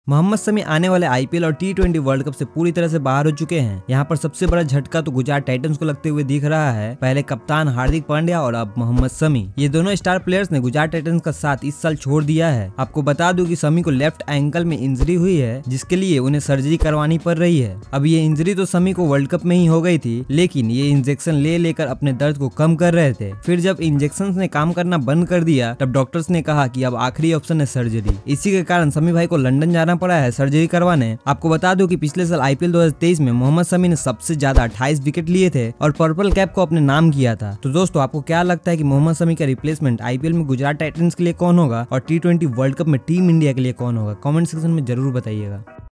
मोहम्मद शमी आने वाले आईपीएल और टी20 वर्ल्ड कप से पूरी तरह से बाहर हो चुके हैं। यहाँ पर सबसे बड़ा झटका तो गुजरात टाइटंस को लगते हुए दिख रहा है। पहले कप्तान हार्दिक पांड्या और अब मोहम्मद शमी, ये दोनों स्टार प्लेयर्स ने गुजरात टाइटंस का साथ इस साल छोड़ दिया है। आपको बता दूं कि शमी को लेफ्ट एंकल में इंजरी हुई है, जिसके लिए उन्हें सर्जरी करवानी पड़ रही है। अब ये इंजरी तो शमी को वर्ल्ड कप में ही हो गई थी, लेकिन ये इंजेक्शन ले लेकर अपने दर्द को कम कर रहे थे। फिर जब इंजेक्शन ने काम करना बंद कर दिया, तब डॉक्टर्स ने कहा कि अब आखिरी ऑप्शन है सर्जरी। इसी के कारण शमी भाई को लंदन जाना पड़ा है सर्जरी करवाने। आपको बता दूं कि पिछले साल आईपीएल 2023 में मोहम्मद शमी ने सबसे ज्यादा 28 विकेट लिए थे और पर्पल कैप को अपने नाम किया था। तो दोस्तों, आपको क्या लगता है कि मोहम्मद शमी का रिप्लेसमेंट आईपीएल में गुजरात टाइटंस के लिए कौन होगा और टी20 वर्ल्ड कप में टीम इंडिया के लिए कौन होगा? कमेंट सेक्शन में जरूर बताइएगा।